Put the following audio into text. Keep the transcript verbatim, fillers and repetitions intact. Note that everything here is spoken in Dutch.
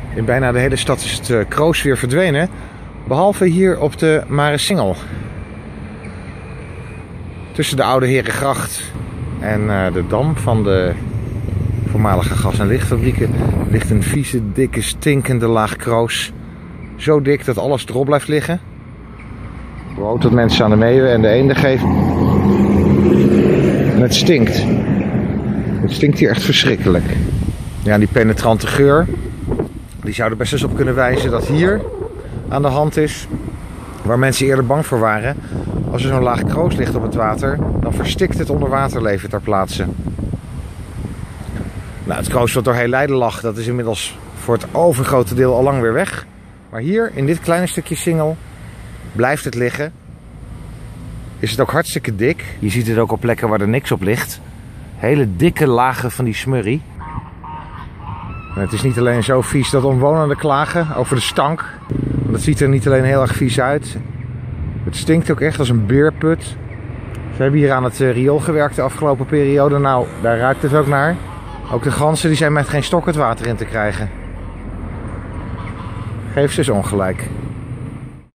In bijna de hele stad is het uh, kroos weer verdwenen. Behalve hier op de Maresingel. Tussen de Oude Herengracht en uh, de dam van de voormalige gas- en lichtfabrieken ligt een vieze, dikke, stinkende laag kroos. Zo dik dat alles erop blijft liggen. Rood dat mensen aan de meeuwen en de eenden geven. En het stinkt. Het stinkt hier echt verschrikkelijk. Ja, die penetrante geur, die zou er best eens op kunnen wijzen dat hier aan de hand is waar mensen eerder bang voor waren. Als er zo'n laag kroos ligt op het water, dan verstikt het onderwaterleven ter plaatse. Nou, het kroos wat door heel Leiden lag, dat is inmiddels voor het overgrote deel al lang weer weg. Maar hier, in dit kleine stukje Singel, blijft het liggen. Is het ook hartstikke dik. Je ziet het ook op plekken waar er niks op ligt. Hele dikke lagen van die smurrie. En het is niet alleen zo vies dat omwonenden klagen over de stank. Want het ziet er niet alleen heel erg vies uit. Het stinkt ook echt als een beerput. Ze hebben hier aan het riool gewerkt de afgelopen periode. Nou, daar ruikt het ook naar. Ook de ganzen die zijn met geen stok het water in te krijgen. Geef ze eens ongelijk.